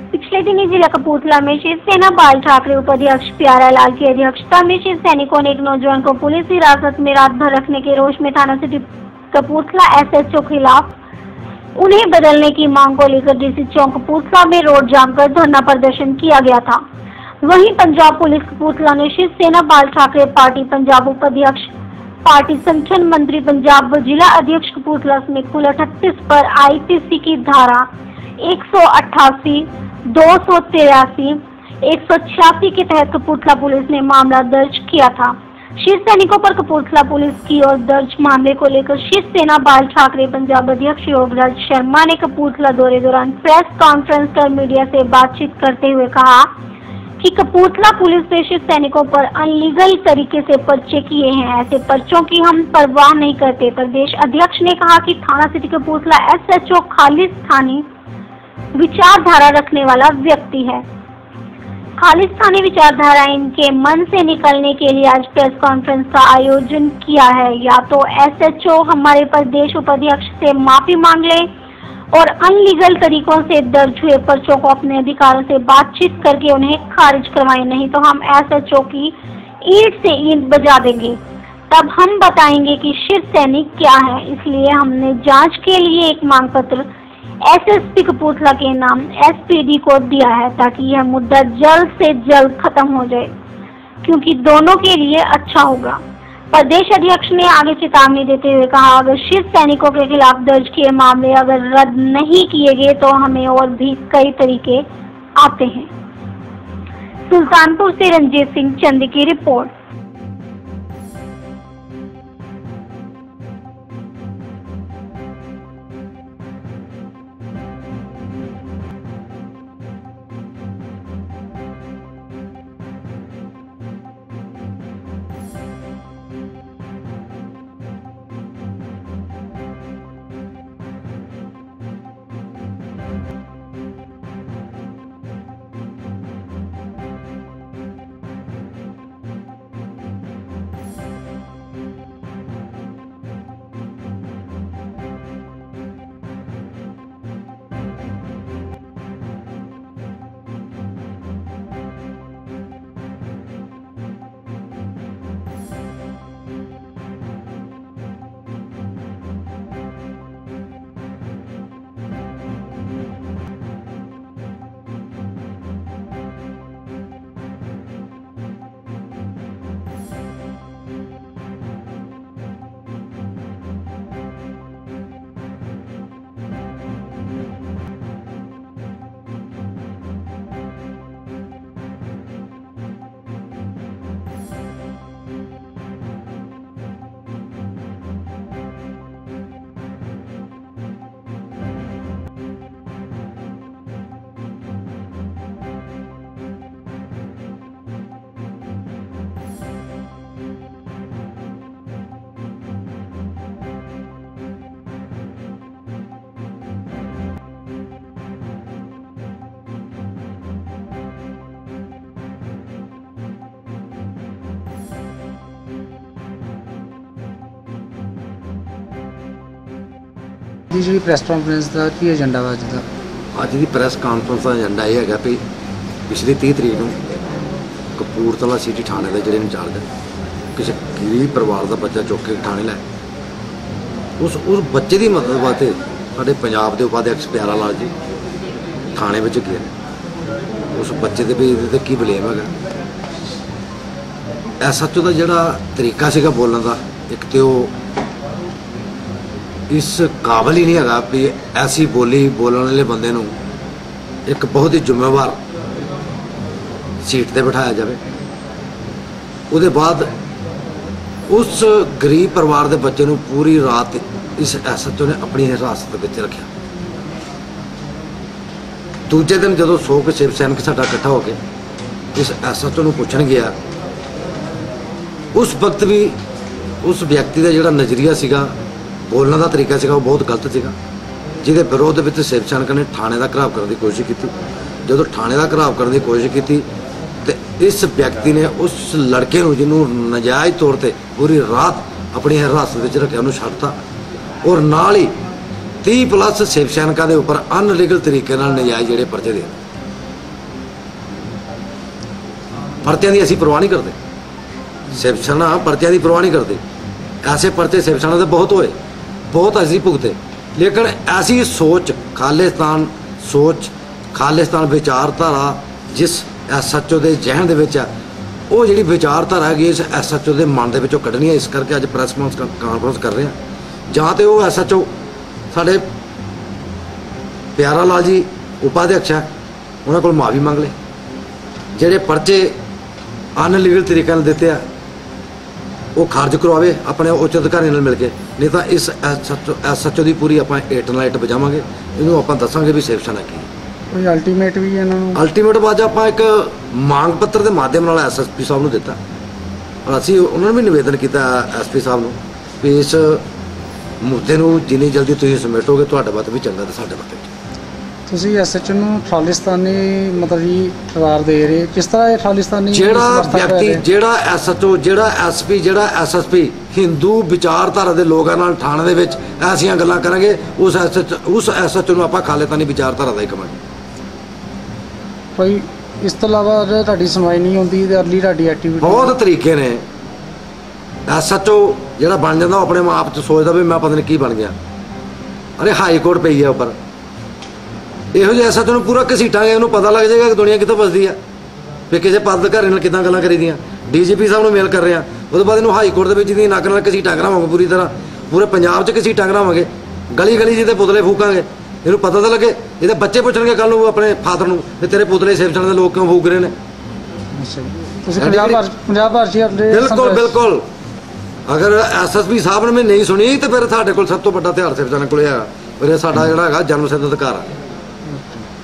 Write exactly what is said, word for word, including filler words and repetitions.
पिछले दिनी जिला कपूरथला में शिवसेना बाल ठाकरे उपाध्यक्ष प्यारालाल की अध्यक्षता में शिव सैनिकों ने एक नौजवान को पुलिस हिरासत में रात भर रखने के रोष में थाना सिटी कपूरथला एसएचओ खिलाफ उन्हें बदलने की मांग को लेकर डीसी चौक कपूरथला में रोड जाम कर धरना प्रदर्शन किया गया था। वहीं पंजाब पुलिस कपूरथला ने शिवसेना बाल ठाकरे पार्टी पंजाब उपाध्यक्ष पार्टी संगठन मंत्री पंजाब व जिला अध्यक्ष कपूरथला समेत कुल अठतीस पर आईपीसी की धारा एक सौ अट्ठासी दो सौ तिरासी एक सौ छियासी के तहत कपूरथला पुलिस ने मामला दर्ज किया था। शिव सैनिकों पर कपूरथला पुलिस की ओर दर्ज मामले को लेकर शिवसेना बाल ठाकरे पंजाब अध्यक्ष योगराज शर्मा ने कपूरथला दौरे दौरान प्रेस कॉन्फ्रेंस कर मीडिया से बातचीत करते हुए कहा कि कपूरथला पुलिस ने शिव सैनिकों पर अनलीगल तरीके से पर्चे किए हैं। ऐसे पर्चों की हम परवाह नहीं करते। प्रदेश अध्यक्ष ने कहा कि थाना सिटी कपूरथला एसएचओ खालिस्तानी विचारधारा रखने वाला व्यक्ति है। खालिस्तानी विचारधारा इनके मन से निकलने के लिए आज प्रेस कॉन्फ्रेंस का आयोजन किया है। या तो एसएचओ हमारे प्रदेश उपाध्यक्ष से माफी मांग ले और अनलीगल तरीकों से दर्ज हुए पर्चों को अपने अधिकारों से बातचीत करके उन्हें खारिज करवाएं, नहीं तो हम एसएचओ की ईंट से ईंट बजा देंगे। तब हम बताएंगे कि शिव सैनिक क्या है। इसलिए हमने जांच के लिए एक मांग पत्र एसएसपी कपूरथला के नाम एसपीडी को दिया है ताकि यह मुद्दा जल्द से जल्द खत्म हो जाए, क्योंकि दोनों के लिए अच्छा होगा। प्रदेश अध्यक्ष ने आगे चेतावनी देते हुए कहा, अगर शिव सैनिकों के खिलाफ दर्ज किए मामले अगर रद्द नहीं किए गए तो हमें और भी कई तरीके आते हैं। सुल्तानपुर से रंजीत सिंह चंद की रिपोर्ट। जी प्रेस कॉन्फ्रेंस का की एजेंडा वा अज का अज की प्रेस कॉन्फ्रेंस का एजेंडा यह है भी पिछली तीह तरीक को कपूरथला सिटी थाने के जोड़े इंचार्ज किसी गरीब परिवार का बच्चा चुक के थाने लाए, उस उस बच्चे की मदद वास्ते साढ़े पंजाब के उपाध्यक्ष प्यारालाल जी थाने में गए। उस बच्चे के भी ये की ब्लेम है। एसएचओ का जोड़ा तरीका से बोलने का, एक तो इस काबिल ही नहीं है भी ऐसी बोली बोलने वाले बंदे नूं एक बहुत ही जिम्मेवार सीट पर बिठाया जाए। उसके बाद उस गरीब परिवार के बच्चे नूं पूरी रात इस एसएचओ ने अपनी हिरासत में रखा। दूजे दिन जो सौ के शिव सैनिक साडा इकट्ठा होकर इस एसएचओ नूं पुछण गया, उस वक्त भी उस व्यक्ति का जोड़ा नज़रिया सीगा, बोलने का तरीका सीगा, वो बहुत गलत सीगा, जिहदे विरोध में शिव सैनिक ने थाने का घराव करने की कोशिश की। जो थाने का घराव करने की कोशिश की तो इस व्यक्ति ने उस लड़के को जिन्होंने नजायज़ तौर पर पूरी रात अपनी हिरासत में रखा उन्होंने छड्डता और नाल ही तीह प्लस शिव सैनिकों के उपर अनलीगल तरीके नजायज़ जोड़े परचे दे। परतियां की असी परवाह नहीं करते, शिव सेना परतियां की परवाह नहीं करती। ऐसे परते शिव सेना के बहुत होए, बहुत असी भुगते, लेकिन ऐसी सोच खालिस्तान सोच खालिस्तान विचारधारा जिस एस एच ओ के जहन दे विच आ, वो जी विचारधारा हैगी इस एस एच ओ के मन के विचों कढ़नी है। इस करके अज प्रैस कॉन्फ्रेंस कर रहे हैं। जां तो वो एस एच ओ साडे प्यारा लाल जी उपाध्यक्ष है, उन्होंने को माफ़ी मंग ले, जेडे परचे अनलीगल तरीके नाल दिते आ वो खारज करवावे अपने उच्च अधिकारी नाल मिल के, नहीं तो इस S H O S H O की पूरी आप एट नाइट बजावांगे, इनू आप दसांगे भी शिव सेना की कोई अल्टीमेट भी इन्हां नूं अल्टीमेट बाज आप एक मांग पत्र के माध्यम नाल एस एस पी साहब नूं दिता और असीं उन्होंने भी निवेदन किया एस पी साहब नूं भी इस मुद्दे नूं जिन्नी जल्दी तुसीं समेटोगे तुहाडे वास्ते भी चंगा ते साडे वास्ते भी। ਤੁਸੀਂ ਐਸਐਚਓ ਨੂੰ ਖਾਲਿਸਤਾਨੀ ਮਤਲਬ ਜੀ करार दे रहे, किस तरह ਇਹ ਖਾਲਿਸਤਾਨੀ ਜਿਹੜਾ ਵਿਅਕਤੀ ਜਿਹੜਾ ਐਸਐਚਓ ਜਿਹੜਾ ਐਸਪੀ ਜਿਹੜਾ ਐਸਐਸਪੀ ਹਿੰਦੂ ਵਿਚਾਰਧਾਰਾ ਦੇ ਲੋਕਾਂ ਨਾਲ ਥਾਣੇ ਦੇ ਵਿੱਚ ਐਸੀਆਂ ਗੱਲਾਂ ਕਰਾਂਗੇ, ਉਸ ਐਸਐਚ ਉਸ ਐਸਐਚਓ ਨੂੰ ਆਪਾਂ ਖਾਲਿਸਤਾਨੀ ਵਿਚਾਰਧਾਰਾ ਦਾ ਹੀ ਕਵਾਂਗੇ। ਕੋਈ ਇਸ ਤੋਂ ਇਲਾਵਾ ਜੇ ਤੁਹਾਡੀ ਸੁਣਵਾਈ ਨਹੀਂ ਹੁੰਦੀ ਤੇ ਅਗਲੀ ਤੁਹਾਡੀ ਐਕਟੀਵਿਟੀ ਬਹੁਤ ਤਰੀਕੇ ਨੇ। ਐਸਐਚਓ ਜਿਹੜਾ ਬਣ ਜਾਂਦਾ ਉਹ ਆਪਣੇ ਆਪ ਚ ਸੋਚਦਾ ਵੀ ਮੈਂ ਪਤਾ ਨਹੀਂ ਕੀ ਬਣ ਗਿਆ। ਅਰੇ ਹਾਈ ਕੋਰਟ ਪਈ ਹੈ ਉੱਪਰ, ਇਹੋ ਜਿਹੇ ਐਸਐਚਓ ਨੂੰ ਪੂਰਾ ਘਸੀਟਾਂਗੇ, ਉਹਨੂੰ ਪਤਾ ਲੱਗ ਜਾਏਗਾ ਕਿ ਦੁਨੀਆ ਕਿੱਥੋਂ ਵੱਸਦੀ ਆ, ਵੀ ਕਿਸੇ ਪਦ ਅਧਿਕਾਰੀ ਨਾਲ ਕਿੱਦਾਂ ਗੱਲਾਂ ਕਰੀਦੀਆਂ। ਡੀਜੀਪੀ ਸਾਹਿਬ ਨੂੰ ਮੇਲ ਕਰ ਰਿਹਾ, ਉਹਦੇ ਬਾਅਦ ਇਹਨੂੰ ਹਾਈ ਕੋਰਟ ਦੇ ਵਿੱਚ ਇਹਦੀ ਨੱਕ ਨਾਲ ਘਸੀਟਾਂ ਕਰਾਵਾਂਗੇ, ਪੂਰੀ ਤਰ੍ਹਾਂ ਪੂਰੇ ਪੰਜਾਬ 'ਚ ਘਸੀਟਾਂ ਕਰਾਵਾਂਗੇ, ਗਲੀ ਗਲੀ ਜਿਹਦੇ ਪੁਤਲੇ ਫੂਕਾਂਗੇ, ਇਹਨੂੰ ਪਤਾ ਤਾਂ ਲੱਗੇ। ਇਹਦੇ ਬੱਚੇ ਪੁੱਛਣਗੇ ਕੱਲ ਨੂੰ ਆਪਣੇ ਫਾਦਰ ਨੂੰ ਵੀ ਤੇਰੇ ਪੁਤਲੇ ਸ਼ਿਵ ਸੈਨਾ ਦੇ ਲੋਕ ਕਿਉਂ ਫੂਕ ਰਹੇ ਨੇ। ਤੁਸੀਂ ਪੰਜਾਬ ਭਰ ਪੰਜਾਬ ਭਰ 'ਚ ਆਪਣੇ ਬਿਲਕੁਲ ਬਿਲकुल ਅਗਰ ਐਸਐਸਪੀ ਸਾਹਿਬ ਨੇ ਨਹੀਂ ਸੁਣੀ ਤੇ ਫਿਰ ਸਾਡੇ ਕੋਲ ਸਭ ਤੋਂ ਵੱਡਾ ਹਥਿਆਰ ਸ਼ਿਵ ਸੈਨਾ ਕੋਲ ਆ, ਫਿਰ ਸਾਡਾ ਜਿਹੜਾ ਹੈਗਾ ਜਨਮ ਸਿੱਧ ਅਧਿਕਾਰ ਆ।